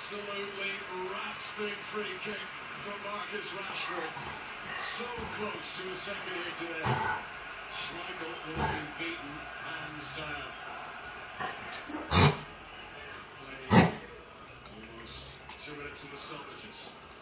Absolutely rasping free kick from Marcus Rashford. So close to a second here today. Schmeichel will be beaten hands down. Play almost 2 minutes of the stoppages.